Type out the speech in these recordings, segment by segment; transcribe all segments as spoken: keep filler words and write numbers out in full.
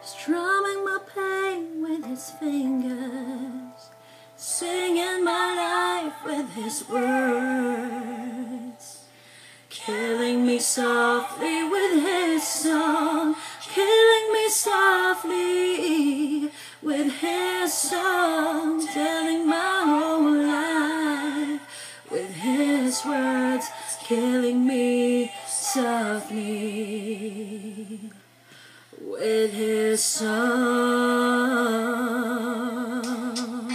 strumming my pain with his fingers, singing my life with his words, killing me softly with his song, killing me softly with his song, telling my whole life with his words, killing me softly with his song.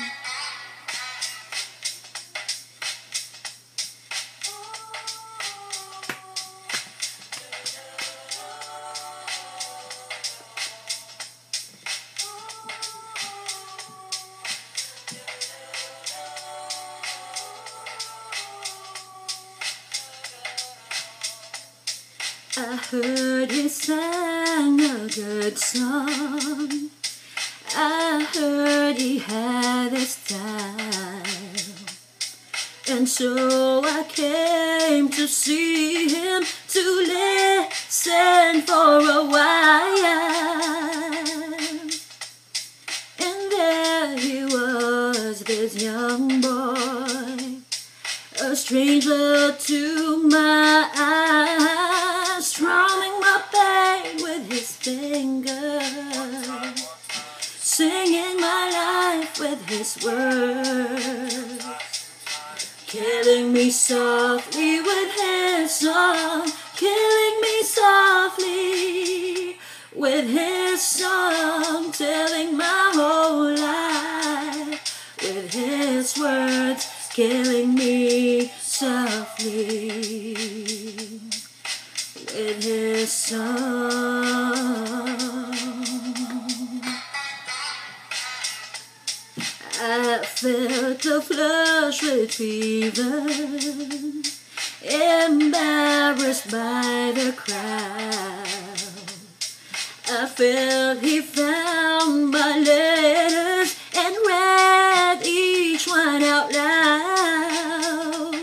I heard he sang a good song, I heard he had a style, and so I came to see him, to listen for a while. And there he was, this young boy, a stranger to my eyes, strumming my pain with his fingers, singing my life with his words, killing me softly with his song, killing me softly with his song, telling my whole life with his words, killing me softly with his song. I felt a flush with fever, embarrassed by the crowd. I felt he found my letters and read each one out loud.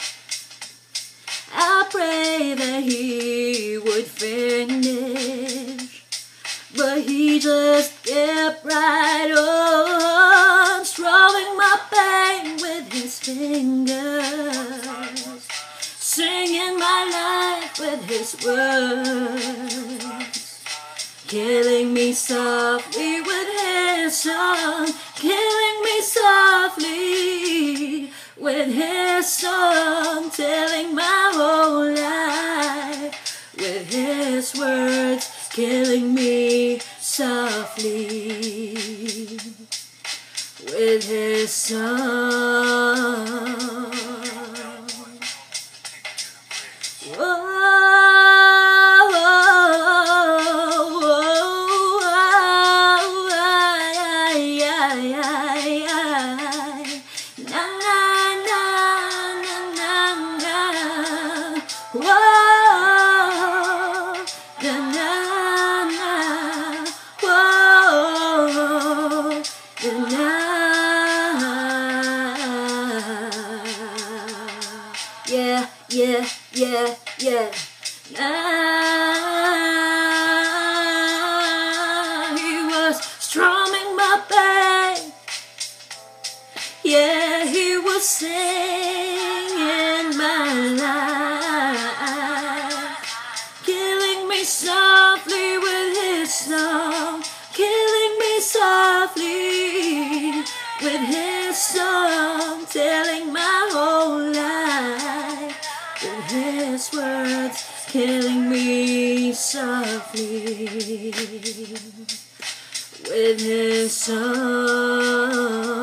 I pray that he would finish, but he just kept right on, strumming my pain with his fingers, singing my life with his words, killing me softly with his song, killing me softly with his song, telling my whole life with his words, killing me softly with his song. Whoa. Yeah, yeah, yeah, yeah. Ah, he was strumming my pain. Yeah, he was singing my life, killing me softly with his song, killing me softly with his song, telling my whole life with his words, killing me softly with his song.